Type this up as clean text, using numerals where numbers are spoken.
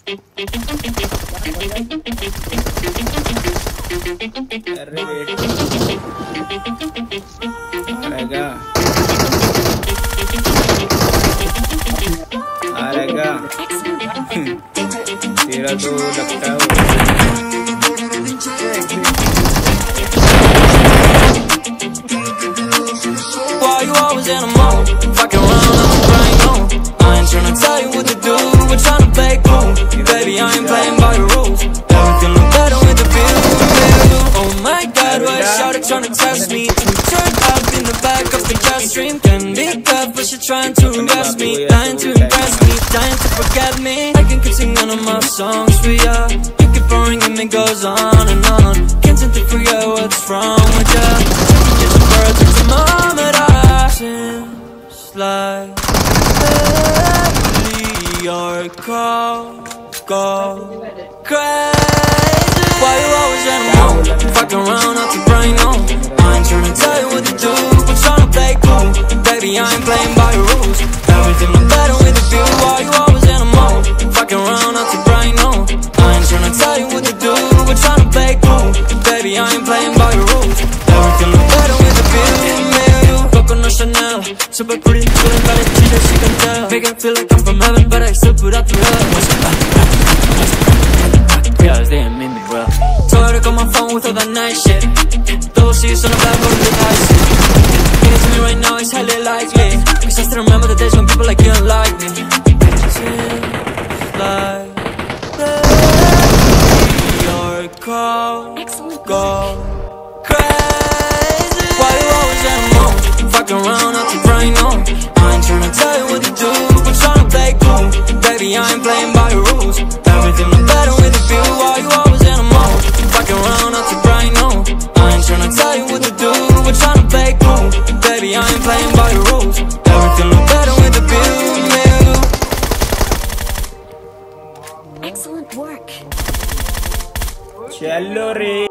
अरे वेट आएगा आएगा तेरा तो लगता है Why you always in a mode? Fucking around, I'm crying on. I ain't tryna tell you what to do, we're tryna play cool. Baby, I ain't playing by your rules. Everything look better with the view. Oh my God, why shawty tryna test me? Turn up in the back of the jet stream. Can be tough, but she trying to arrest me. Dying to impress me, dying to forget me. I can keep singing all of my songs for ya. You keep boring and it goes on and on. Can't seem to forget what's wrong with ya. Get some birds with some moment. Seems like lately your call go crazy. Why you always in a mood? Fucking around out your brain on. I ain't tryna tell you what to do, we're tryna play cool. Baby, I ain't playing by your rules. Everything look better with a view. Why you always in a mood? Fucking around out your brain on. I ain't tryna tell you what to do, we're tryna play cool. Baby, I ain't playing by your rules. Everything look better with a view. No Chanel, super pretty, feeling like a cheetah, she can tell. Make it feel like I'm from heaven, but I still put out the love. Yeah, they ain't made me well. Told her to call my phone with all that nice shit. Double C's on the back of the ice. Getting it to me right now is highly likely, cause I still remember the days when people like you don't like me. Seems like your call go crazy. Why you always in a mood? Fucking around out your brain on. I ain't tryna tell you what to do, we're tryna play cool. Baby, I ain't playing by your rules. Everything look better with a view. Why you always in a mood? Fucking around out your brain on. I ain't tryna tell you what to do, we're tryna play cool. Baby, I ain't playing by your rules. Everything look better with a view. Excellent work. चलो रे